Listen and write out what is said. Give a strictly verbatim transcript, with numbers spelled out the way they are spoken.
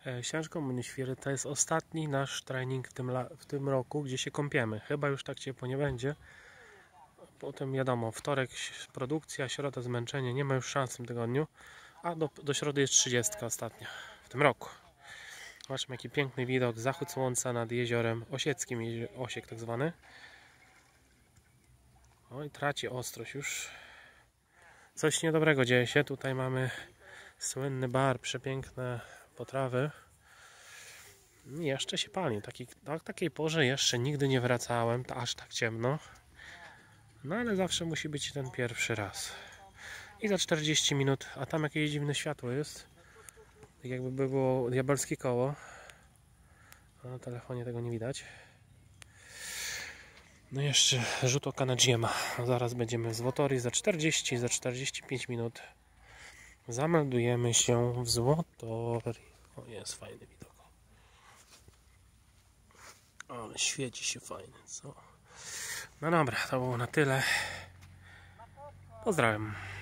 Książką Mniświry to jest ostatni nasz trening w tym, w tym roku, gdzie się kąpiemy. Chyba już tak ciepło nie będzie. Potem wiadomo, wtorek produkcja, środa zmęczenie, nie ma już szans w tym tygodniu. A do, do środy jest trzydziestka ostatnia w tym roku. Zobaczmy, jaki piękny widok, zachód słońca nad jeziorem Osieckim, Osiek tak zwany. Oj, traci ostrość już. Coś niedobrego dzieje się. Tutaj mamy słynny bar, przepiękne potrawy. Jeszcze się pali. Taki, o takiej porze jeszcze nigdy nie wracałem, to aż tak ciemno. No ale zawsze musi być ten pierwszy raz. I za czterdzieści minut, a tam jakieś dziwne światło jest. Tak jakby było diabelskie koło. A na telefonie tego nie widać. No jeszcze rzut oka na G M A. Zaraz będziemy w Złotorii za czterdzieści, za czterdzieści pięć minut. Zameldujemy się w Złotorii. O, jest fajny widok. Ale świeci się fajnie, co? No dobra, to było na tyle. Pozdrawiam.